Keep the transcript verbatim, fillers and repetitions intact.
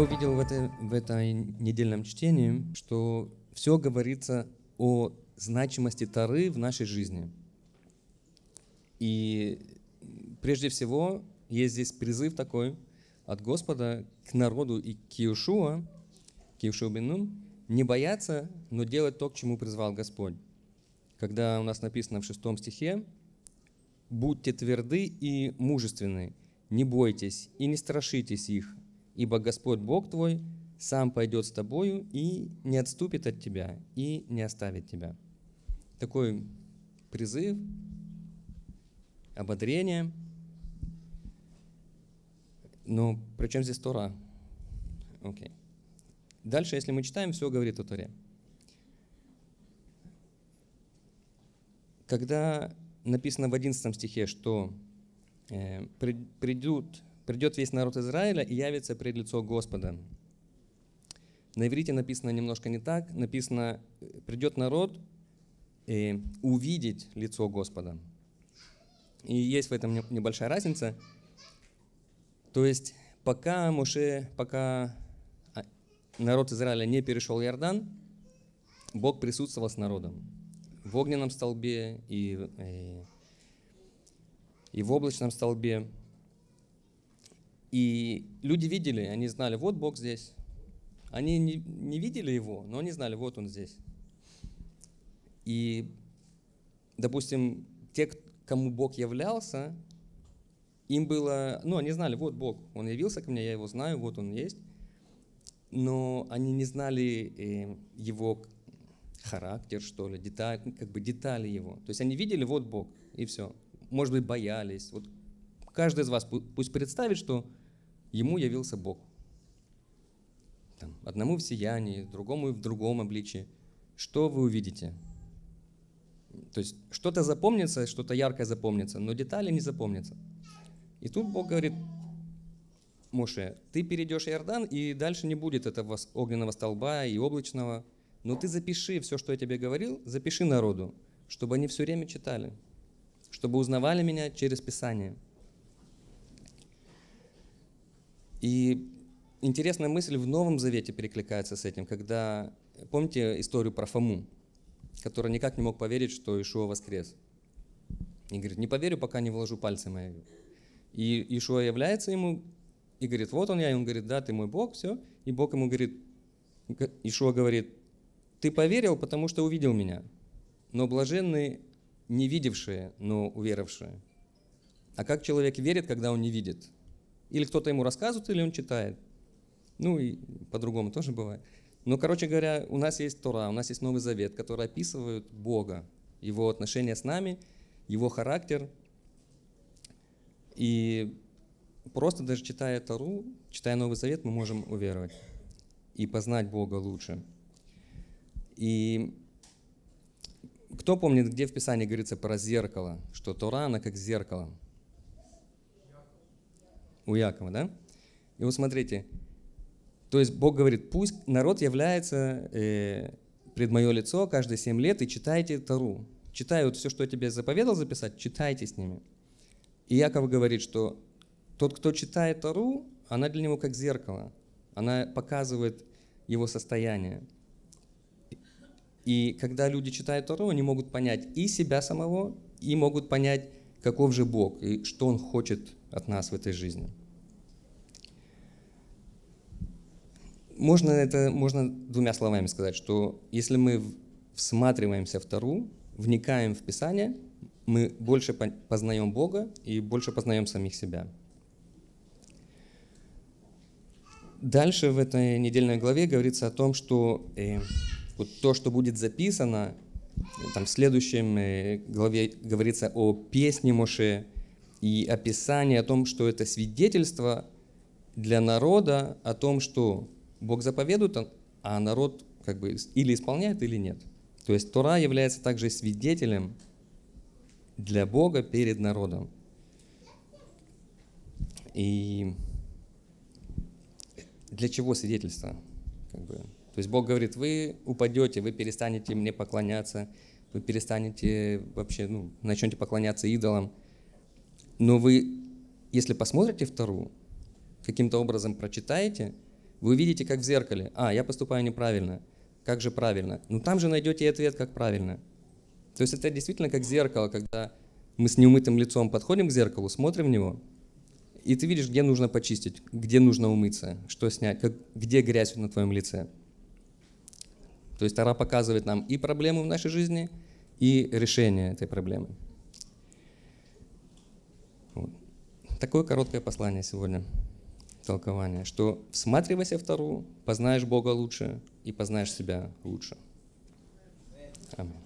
увидел в, этой, в этом недельном чтении, что все говорится о значимости Торы в нашей жизни. И прежде всего есть здесь призыв такой от Господа к народу и к Иешуа, к Иешуа бен Нун, не бояться, но делать то, к чему призвал Господь. Когда у нас написано в шестом стихе: «Будьте тверды и мужественны, не бойтесь и не страшитесь их, ибо Господь Бог твой сам пойдет с тобою и не отступит от тебя, и не оставит тебя». Такой призыв, ободрение. Но при чем здесь Тора? Окей. Дальше, если мы читаем, все говорит о Торе. Когда написано в одиннадцатом стихе, что э, придут, придет весь народ Израиля и явится пред лицо Господа. На иврите написано немножко не так. Написано: придет народ э, увидеть лицо Господа. И есть в этом небольшая разница. То есть пока Моше, пока народ Израиля не перешел Иордан, Бог присутствовал с народом в огненном столбе и, и, и в облачном столбе. И люди видели, они знали: вот Бог здесь. Они не, не видели Его, но они знали: вот Он здесь. И, допустим, те, кому Бог являлся, им было, ну, они знали: вот Бог, Он явился ко мне, я Его знаю, вот Он есть. Но они не знали э, Его характер, что ли, деталь, как бы детали Его. То есть они видели: вот Бог, и все. Может быть, боялись. Вот каждый из вас пусть представит, что Ему явился Бог. Там, одному в сиянии, другому в другом обличии. Что вы увидите? То есть что-то запомнится, что-то яркое запомнится, но детали не запомнятся. И тут Бог говорит: Моше, ты перейдешь Иордан, и дальше не будет этого огненного столба и облачного, но ты запиши все, что я тебе говорил, запиши народу, чтобы они все время читали, чтобы узнавали меня через Писание. И интересная мысль в Новом Завете перекликается с этим, когда, помните историю про Фому, который никак не мог поверить, что Иешуа воскрес. И говорит: не поверю, пока не вложу пальцы мои. И Иешуа является ему и говорит: вот он я. И он говорит: да, ты мой Бог, все. И Бог ему говорит, Иешуа говорит: ты поверил, потому что увидел меня. Но блаженны не видевшие, но уверовавшие. А как человек верит, когда он не видит? Или кто-то ему рассказывает, или он читает. Ну и по-другому тоже бывает. Но, короче говоря, у нас есть Тора, у нас есть Новый Завет, который описывает Бога, Его отношения с нами, Его характер. И просто даже читая Тору, читая Новый Завет, мы можем уверовать и познать Бога лучше. И кто помнит, где в Писании говорится про зеркало, что Тора, она как зеркало? У Якова, да? И вот смотрите, то есть Бог говорит: пусть народ является э, пред мое лицо каждые семь лет, и читайте Тору. Читай вот все, что я тебе заповедал записать, читайте с ними. И Яков говорит, что тот, кто читает Тору, она для него как зеркало. Она показывает его состояние. И когда люди читают Тору, они могут понять и себя самого, и могут понять, каков же Бог, и что Он хочет от нас в этой жизни. Можно это можно двумя словами сказать, что если мы всматриваемся в Тору, вникаем в Писание, мы больше познаем Бога и больше познаем самих себя. Дальше в этой недельной главе говорится о том, что э, вот то, что будет записано, там в следующем э, главе говорится о песне Моше и описании о том, что это свидетельство для народа о том, что Бог заповедует, а народ как бы или исполняет, или нет. То есть Тора является также свидетелем для Бога перед народом. И для чего свидетельство? Как бы, то есть Бог говорит: вы упадете, вы перестанете мне поклоняться, вы перестанете вообще, ну, начнете поклоняться идолам. Но вы, если посмотрите в Тору, каким-то образом прочитаете, Вы видите, как в зеркале. А, я поступаю неправильно. Как же правильно? Ну там же найдете и ответ, как правильно. То есть это действительно как зеркало, когда мы с неумытым лицом подходим к зеркалу, смотрим в него, и ты видишь, где нужно почистить, где нужно умыться, что снять, как, где грязь на твоем лице. То есть Тора показывает нам и проблему в нашей жизни, и решение этой проблемы. Вот. Такое короткое послание сегодня, толкование, что всматривайся в Тору, познаешь Бога лучше и познаешь себя лучше. Аминь.